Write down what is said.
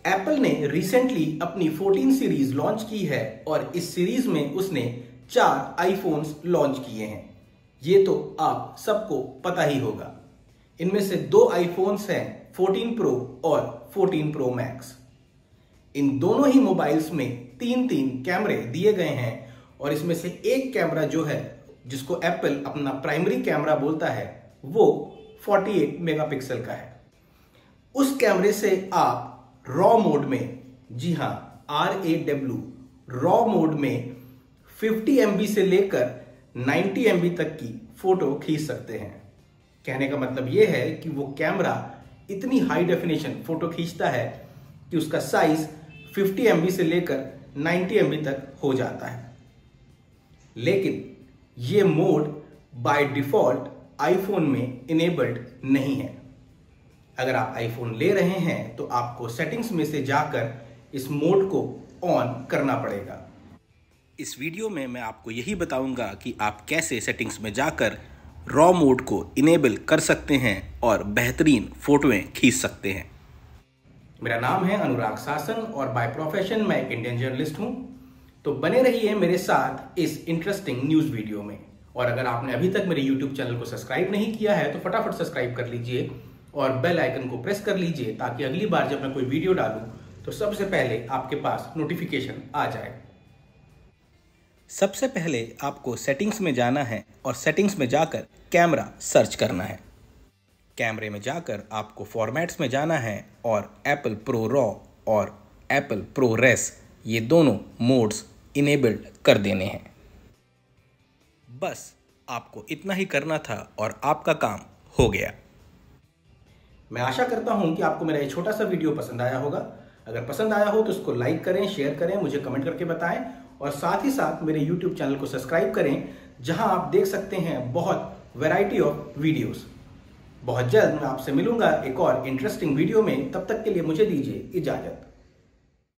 Apple ने recently अपनी 14 series launch की है और इस सीरीज में उसने 4 आईफोन्स लॉन्च किए हैं। ये तो आप सबको पता ही होगा। इनमें से 2 आईफोन्स हैं 14 प्रो और 14 प्रो मैक्स। इन दोनों ही मोबाइल्स में 3 कैमरे दिए गए हैं और इसमें से एक कैमरा जो है, जिसको एप्पल अपना प्राइमरी कैमरा बोलता है, वो 48 मेगापिक्सल का है। उस कैमरे से आप रॉ मोड में, जी हां, RAW रॉ मोड में 50 MB से लेकर 90 MB तक की फोटो खींच सकते हैं। कहने का मतलब यह है कि वो कैमरा इतनी हाई डेफिनेशन फोटो खींचता है कि उसका साइज 50 MB से लेकर 90 MB तक हो जाता है। लेकिन ये मोड बाय डिफॉल्ट आईफोन में इनेबल्ड नहीं है। अगर आप आईफोन ले रहे हैं तो आपको सेटिंग्स में से जाकर इस मोड को ऑन करना पड़ेगा। इस वीडियो में मैं आपको यही बताऊंगा कि आप कैसे सेटिंग्स में जाकर रॉ मोड को इनेबल कर सकते हैं और बेहतरीन फोटोएं खींच सकते हैं। मेरा नाम है अनुराग शासन और बाय प्रोफेशन मैं एक इंडियन जर्नलिस्ट हूं। तो बने रहिए मेरे साथ इस इंटरेस्टिंग न्यूज वीडियो में। और अगर आपने अभी तक मेरे यूट्यूब चैनल को सब्सक्राइब नहीं किया है तो फटाफट सब्सक्राइब कर लीजिए और बेल आइकन को प्रेस कर लीजिए ताकि अगली बार जब मैं कोई वीडियो डालूं तो सबसे पहले आपके पास नोटिफिकेशन आ जाए। सबसे पहले आपको सेटिंग्स में जाना है और सेटिंग्स में जाकर कैमरा सर्च करना है। कैमरे में जाकर आपको फॉर्मेट्स में जाना है और एप्पल प्रो रॉ और एप्पल प्रो रेस, ये दोनों मोड्स इनेबल्ड कर देने हैं। बस आपको इतना ही करना था और आपका काम हो गया। मैं आशा करता हूं कि आपको मेरा ये छोटा सा वीडियो पसंद आया होगा। अगर पसंद आया हो तो इसको लाइक करें, शेयर करें, मुझे कमेंट करके बताएं और साथ ही साथ मेरे यूट्यूब चैनल को सब्सक्राइब करें, जहां आप देख सकते हैं बहुत वैरायटी ऑफ वीडियोस। बहुत जल्द मैं आपसे मिलूंगा एक और इंटरेस्टिंग वीडियो में। तब तक के लिए मुझे दीजिए इजाजत।